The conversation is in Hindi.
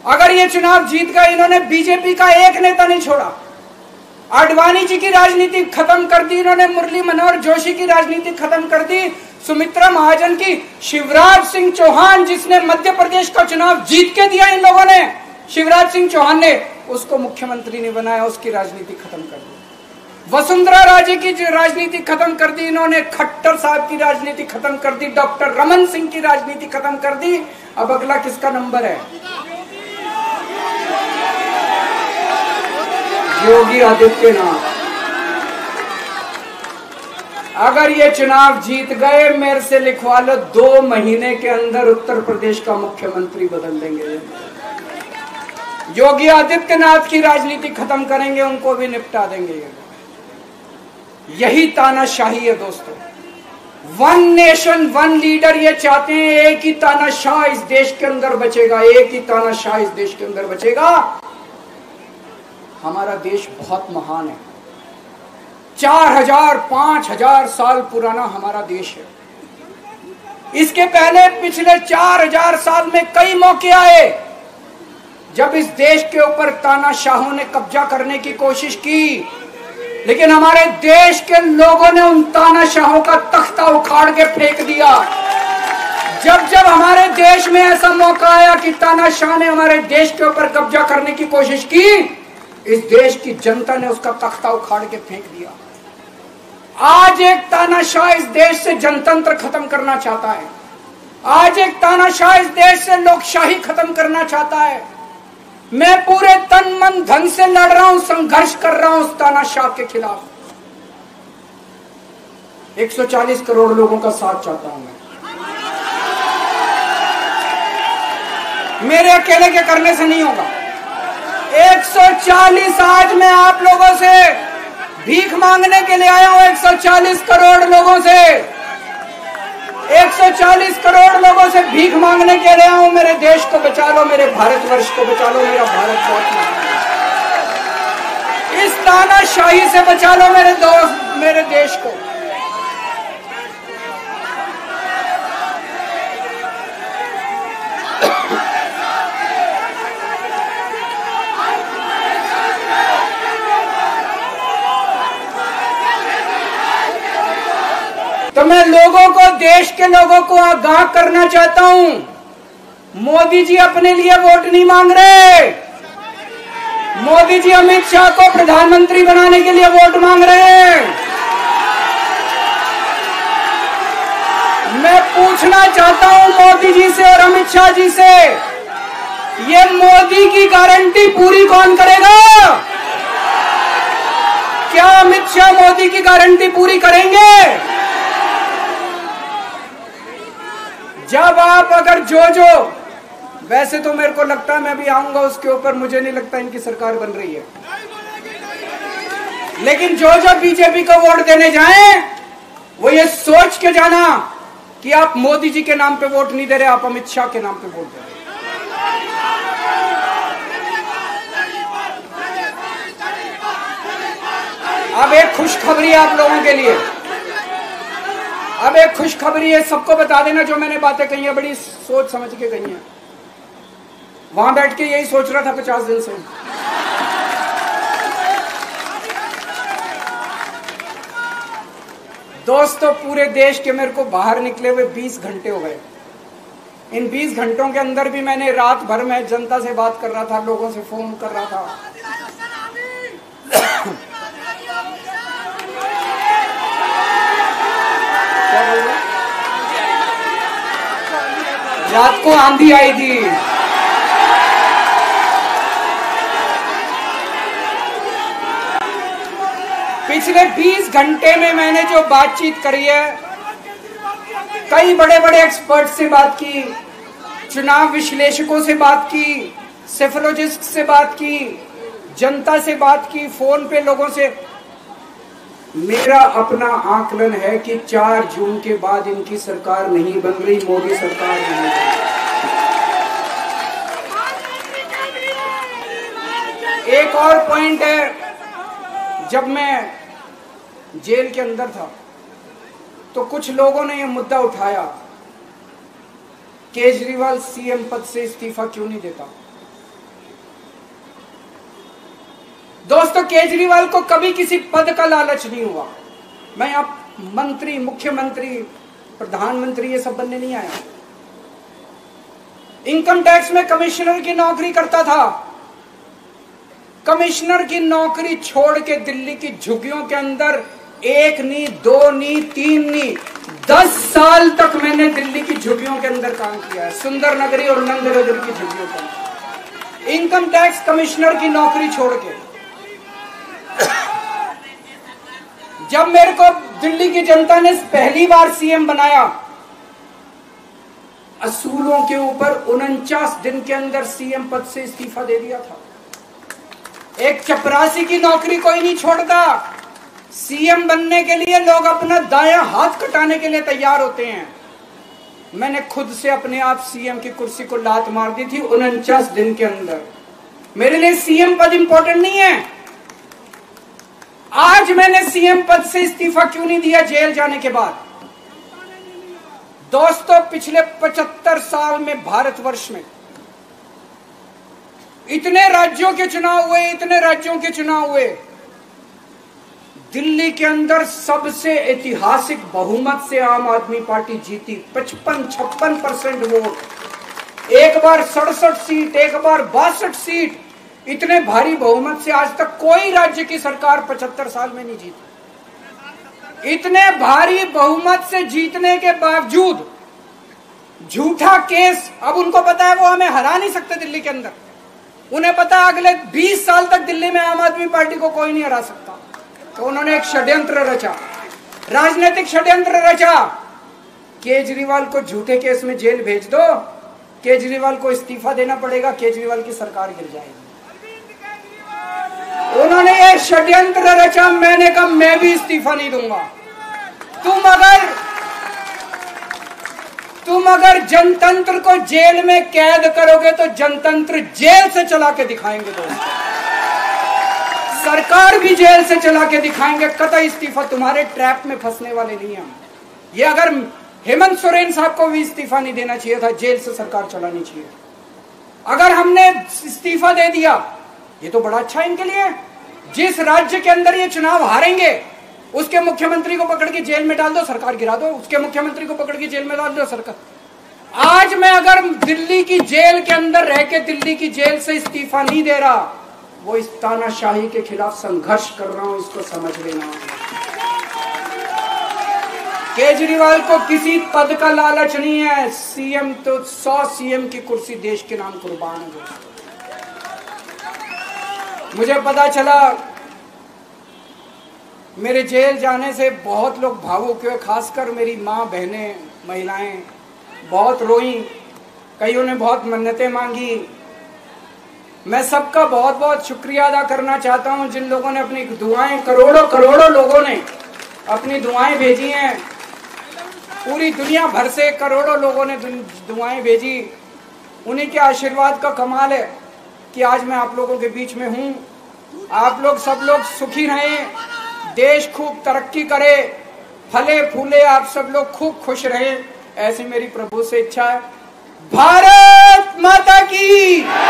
अगर ये चुनाव जीत गए, इन्होंने बीजेपी का एक नेता नहीं छोड़ा। आडवाणी जी की राजनीति खत्म कर दी इन्होंने, मुरली मनोहर जोशी की राजनीति खत्म कर दी, सुमित्रा महाजन की, शिवराज सिंह चौहान जिसने मध्य प्रदेश का चुनाव जीत के दिया इन लोगों ने, शिवराज सिंह चौहान ने उसको मुख्यमंत्री नहीं बनाया, उसकी राजनीति खत्म कर दी। वसुंधरा राजे की राजनीति खत्म कर दी इन्होंने, खट्टर साहब की राजनीति खत्म कर दी, डॉक्टर रमन सिंह की राजनीति खत्म कर दी। अब अगला किसका नंबर है? योगी आदित्यनाथ। अगर ये चुनाव जीत गए, मेरे से लिखवा लो, 2 महीने के अंदर उत्तर प्रदेश का मुख्यमंत्री बदल देंगे। योगी आदित्यनाथ की राजनीति खत्म करेंगे, उनको भी निपटा देंगे। यही तानाशाही है दोस्तों। 1 नेशन 1 लीडर ये चाहते हैं। एक ही तानाशाह इस देश के अंदर बचेगा, एक ही तानाशाह इस देश के अंदर बचेगा। हमारा देश बहुत महान है, 4000 5000 साल पुराना हमारा देश है। इसके पहले पिछले 4000 साल में कई मौके आए जब इस देश के ऊपर तानाशाहों ने कब्जा करने की कोशिश की, लेकिन हमारे देश के लोगों ने उन तानाशाहों का तख्ता उखाड़ के फेंक दिया। जब जब हमारे देश में ऐसा मौका आया कि तानाशाह ने हमारे देश के ऊपर कब्जा करने की कोशिश की, इस देश की जनता ने उसका तख्ता उखाड़ के फेंक दिया। आज एक तानाशाह इस देश से जनतंत्र खत्म करना चाहता है। आज एक तानाशाह इस देश से लोकशाही खत्म करना चाहता है। मैं पूरे तन मन धन से लड़ रहा हूं, संघर्ष कर रहा हूं उस तानाशाह के खिलाफ। 140 करोड़ लोगों का साथ चाहता हूं मैं। मेरे अकेले के करने से नहीं होगा। 140 आज मैं आप लोगों से भीख मांगने के लिए आया हूं, 140 करोड़ लोगों से, 140 करोड़ लोगों से भीख मांगने के लिए आया हूं। मेरे देश को बचा लो, मेरे भारतवर्ष को बचा लो, मेरा भारत बहुत महान है। इस तानाशाही से बचा लो मेरे दोस्त, मेरे देश को। तो मैं लोगों को, देश के लोगों को आगाह करना चाहता हूं, मोदी जी अपने लिए वोट नहीं मांग रहे। मोदी जी अमित शाह को प्रधानमंत्री बनाने के लिए वोट मांग रहे हैं। मैं पूछना चाहता हूं मोदी जी से और अमित शाह जी से, ये मोदी की गारंटी पूरी कौन करेगा? क्या अमित शाह मोदी की गारंटी पूरी करेंगे? जब आप अगर जो वैसे तो मेरे को लगता है मैं भी आऊंगा उसके ऊपर, मुझे नहीं लगता इनकी सरकार बन रही है, लेकिन जो बीजेपी को वोट देने जाएं वो ये सोच के जाना कि आप मोदी जी के नाम पे वोट नहीं दे रहे, आप अमित शाह के नाम पे वोट दे रहे। अब एक खुशखबरी है आप लोगों के लिए, अब एक खुशखबरी है, सबको बता देना जो मैंने बातें कही है बड़ी सोच समझ के कही है। वहां बैठ के यही सोच रहा था 50 दिन से। दोस्तों पूरे देश के मेरे को बाहर निकले हुए 20 घंटे हो गए। इन 20 घंटों के अंदर भी मैंने रात भर में जनता से बात कर रहा था, लोगों से फोन कर रहा था। रात को आंधी आई थी, पिछले 20 घंटे में मैंने जो बातचीत करी है, कई बड़े बड़े एक्सपर्ट से बात की, चुनाव विश्लेषकों से बात की, सेफोलॉजिस्ट से बात की, जनता से बात की, फोन पे लोगों से। मेरा अपना आकलन है कि 4 जून के बाद इनकी सरकार नहीं बन रही, मोदी सरकार नहीं बन रही। एक और पॉइंट है, जब मैं जेल के अंदर था तो कुछ लोगों ने यह मुद्दा उठाया, केजरीवाल सीएम पद से इस्तीफा क्यों नहीं देता। दोस्तों, केजरीवाल को कभी किसी पद का लालच नहीं हुआ। मैं आप मंत्री, मुख्यमंत्री, प्रधानमंत्री ये सब बनने नहीं आया। इनकम टैक्स में कमिश्नर की नौकरी करता था। कमिश्नर की नौकरी छोड़ के दिल्ली की झुग्गियों के अंदर 1 नहीं, 2 नहीं, 3 नहीं, 10 साल तक मैंने दिल्ली की झुग्गियों के अंदर काम किया है, सुंदर नगरी और नंद नगरी की झुग्गियों के अंदर, इनकम टैक्स कमिश्नर की नौकरी छोड़ के। जब मेरे को दिल्ली की जनता ने पहली बार सीएम बनाया, असूलों के ऊपर 49 दिन के अंदर सीएम पद से इस्तीफा दे दिया था। एक चपरासी की नौकरी कोई नहीं छोड़ता। सीएम बनने के लिए लोग अपना दायां हाथ कटाने के लिए तैयार होते हैं। मैंने खुद से अपने आप सीएम की कुर्सी को लात मार दी थी 49 दिन के अंदर। मेरे लिए सीएम पद इंपॉर्टेंट नहीं है। आज मैंने सीएम पद से इस्तीफा क्यों नहीं दिया जेल जाने के बाद? दोस्तों, पिछले 75 साल में भारतवर्ष में इतने राज्यों के चुनाव हुए, इतने राज्यों के चुनाव हुए, दिल्ली के अंदर सबसे ऐतिहासिक बहुमत से आम आदमी पार्टी जीती। 55-56% वोट, एक बार 67 सीट, एक बार 62 सीट। इतने भारी बहुमत से आज तक कोई राज्य की सरकार 75 साल में नहीं जीती। इतने भारी बहुमत से जीतने के बावजूद झूठा केस, अब उनको पता है वो हमें हरा नहीं सकते दिल्ली के अंदर। उन्हें पता है अगले 20 साल तक दिल्ली में आम आदमी पार्टी को कोई नहीं हरा सकता। तो उन्होंने एक षड्यंत्र रचा, राजनीतिक षड्यंत्र रचा। केजरीवाल को झूठे केस में जेल भेज दो, केजरीवाल को इस्तीफा देना पड़ेगा, केजरीवाल की सरकार गिर जाएगी। उन्होंने ये षड्यंत्र रचा। मैंने कहा मैं भी इस्तीफा नहीं दूंगा। तुम अगर जनतंत्र को जेल में कैद करोगे तो जनतंत्र जेल से चला के दिखाएंगे। दोस्तों, सरकार भी जेल से चला के दिखाएंगे। कतई इस्तीफा, तुम्हारे ट्रैप में फंसने वाले नहीं हम। ये अगर हेमंत सोरेन साहब को भी इस्तीफा नहीं देना चाहिए था, जेल से सरकार चलानी चाहिए। अगर हमने इस्तीफा दे दिया, ये तो बड़ा अच्छा इनके लिए। जिस राज्य के अंदर ये चुनाव हारेंगे उसके मुख्यमंत्री को पकड़ के जेल में डाल दो, सरकार गिरा दो। उसके मुख्यमंत्री को पकड़ के जेल में डाल दो, सरकार। आज मैं अगर दिल्ली की जेल के अंदर रह के दिल्ली की जेल से इस्तीफा नहीं दे रहा, वो इस तानाशाही के खिलाफ संघर्ष कर रहा हूं, इसको समझ लेना। केजरीवाल को किसी पद का लालच नहीं है। सीएम तो 100 सीएम की कुर्सी देश के नाम कुर्बान है। मुझे पता चला मेरे जेल जाने से बहुत लोग भावुक हुए, खासकर मेरी माँ, बहनें, महिलाएं बहुत रोई। कईयों ने बहुत मन्नतें मांगी। मैं सबका बहुत बहुत शुक्रिया अदा करना चाहता हूं जिन लोगों ने अपनी दुआएं, करोड़ों लोगों ने अपनी दुआएं भेजी हैं। पूरी दुनिया भर से करोड़ों लोगों ने दुआएं भेजी। उन्हीं के आशीर्वाद का कमाल है कि आज मैं आप लोगों के बीच में हूं। आप लोग सब लोग सुखी रहें, देश खूब तरक्की करे, फले फूले, आप सब लोग खूब खुश रहें, ऐसी मेरी प्रभु से इच्छा है। भारत माता की।